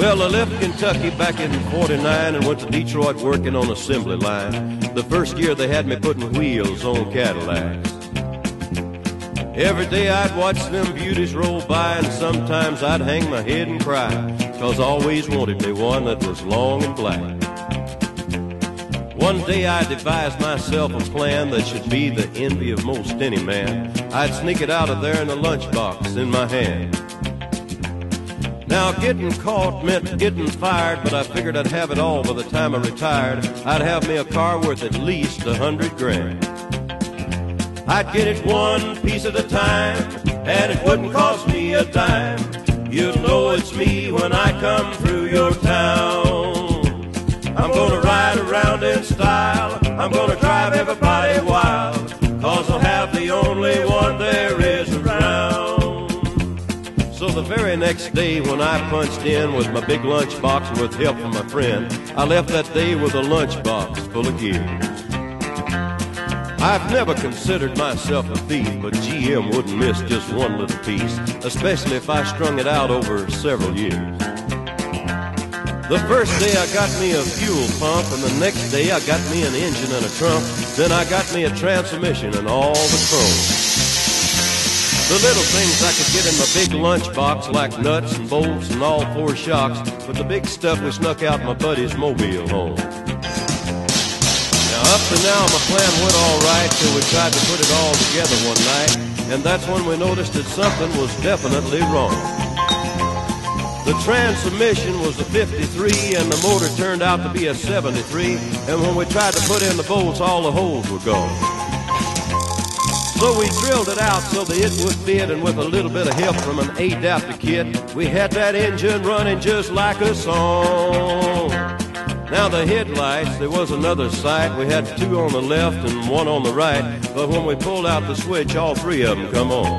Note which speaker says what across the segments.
Speaker 1: Well, I left Kentucky back in '49 and went to Detroit working on assembly line. The first year they had me putting wheels on Cadillacs. Every day I'd watch them beauties roll by, and sometimes I'd hang my head and cry, 'cause I always wanted me one that was long and black. One day I devised myself a plan that should be the envy of most any man. I'd sneak it out of there in a lunchbox in my hand. Now getting caught meant getting fired, but I figured I'd have it all by the time I retired. I'd have me a car worth at least 100 grand. I'd get it one piece at a time, and it wouldn't cost me a dime. You'll know it's me when I come through your town. I'm gonna ride around in style, I'm gonna drive everybody wild, 'cause I'll have the only one there is around. So the very next day when I punched in with my big lunchbox and with help from my friend, I left that day with a lunchbox full of gears. I've never considered myself a thief, but GM wouldn't miss just one little piece, especially if I strung it out over several years. The first day I got me a fuel pump, and the next day I got me an engine and a trunk. Then I got me a transmission and all the chrome. The little things I could get in my big lunchbox, like nuts and bolts and all four shocks, but the big stuff we snuck out my buddy's mobile home. Up to now, my plan went all right till we tried to put it all together one night, and that's when we noticed that something was definitely wrong. The transmission was a 53, and the motor turned out to be a 73, and when we tried to put in the bolts, all the holes were gone. So we drilled it out so that it would fit, and with a little bit of help from an adapter kit, we had that engine running just like a song. Now the headlights, there was another sight. We had two on the left and one on the right, but when we pulled out the switch, all three of them come on.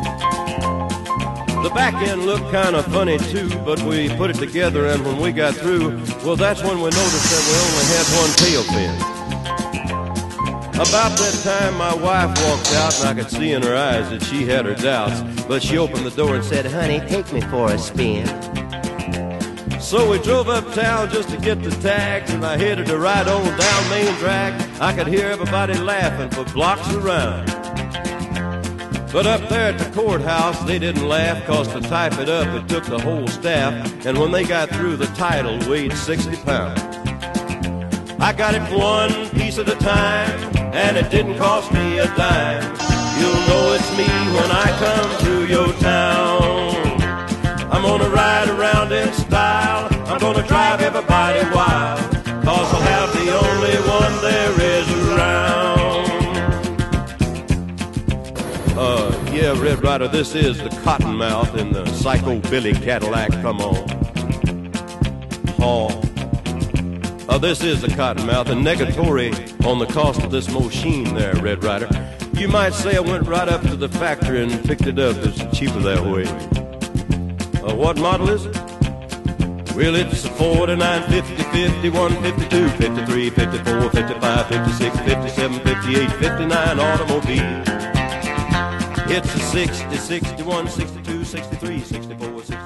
Speaker 1: The back end looked kind of funny too, but we put it together, and when we got through, well, that's when we noticed that we only had one tail fin. About that time, my wife walked out, and I could see in her eyes that she had her doubts, but she opened the door and said, "Honey, take me for a spin." So we drove uptown just to get the tags, and I headed to ride on down Main Drag. I could hear everybody laughing for blocks around. But up there at the courthouse, they didn't laugh, 'cause to type it up, it took the whole staff, and when they got through, the title weighed 60 pounds. I got it one piece at a time, and it didn't cost me a dime. You'll know it's me when I come through your town. I'm gonna ride around in style, I'm gonna drive everybody wild, 'cause I'll have the only one there is around. Yeah, Red Ryder, this is the Cottonmouth in the Psycho Billy Cadillac, come on. This is the Cottonmouth, and negatory on the cost of this machine there, Red Ryder. You might say I went right up to the factory and picked it up. It's cheaper that way. What model is it? Well, it's a 49, 50, 51, 52, 53, 54, 55, 56, 57, 58, 59 automobile. It's a 60, 61, 62, 63, 64, 65.